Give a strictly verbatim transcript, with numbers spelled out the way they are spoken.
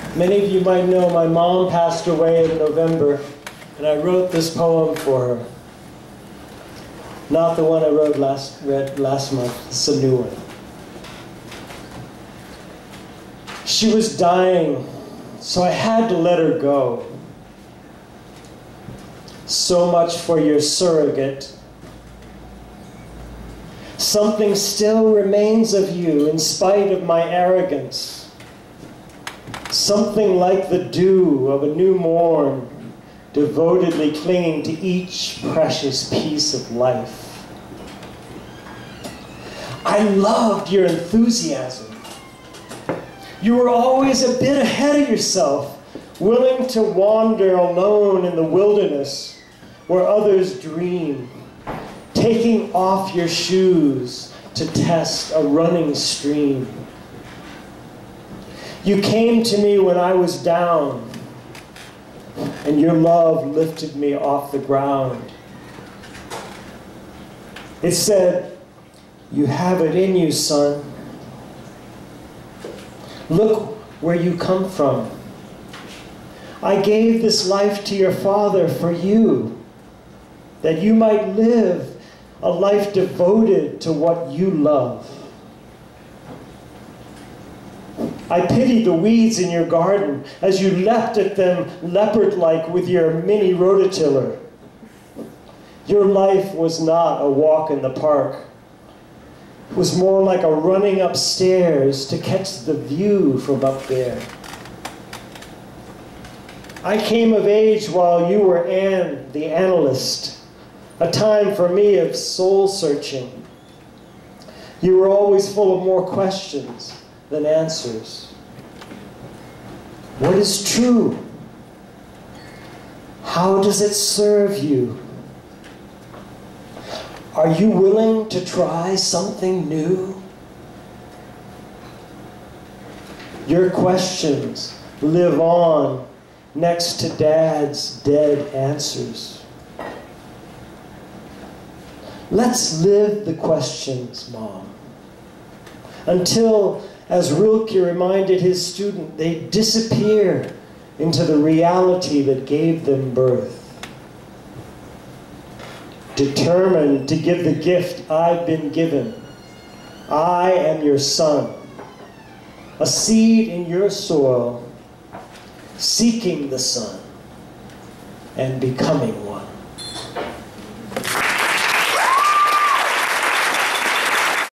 Many of you might know my mom passed away in November, and I wrote this poem for her. Not the one I wrote last, read last month, it's a new one. She was dying, so I had to let her go. So much for your surrogate. Something still remains of you in spite of my arrogance. Something like the dew of a new morn, devotedly clinging to each precious piece of life. I loved your enthusiasm. You were always a bit ahead of yourself, willing to wander alone in the wilderness where others dream, taking off your shoes to test a running stream. You came to me when I was down, and your love lifted me off the ground. It said, "You have it in you, son. Look where you come from. I gave this life to your father for you, that you might live a life devoted to what you love. I pitied the weeds in your garden as you leapt at them leopard-like with your mini rototiller. Your life was not a walk in the park. It was more like a running upstairs to catch the view from up there. I came of age while you were Anne, the analyst, a time for me of soul-searching. You were always full of more questions than answers. What is true? How does it serve you? Are you willing to try something new? Your questions live on next to Dad's dead answers. Let's live the questions, Mom, until, as Rilke reminded his student, they disappear into the reality that gave them birth. Determined to give the gift I've been given, I am your son, a seed in your soil, seeking the sun and becoming one.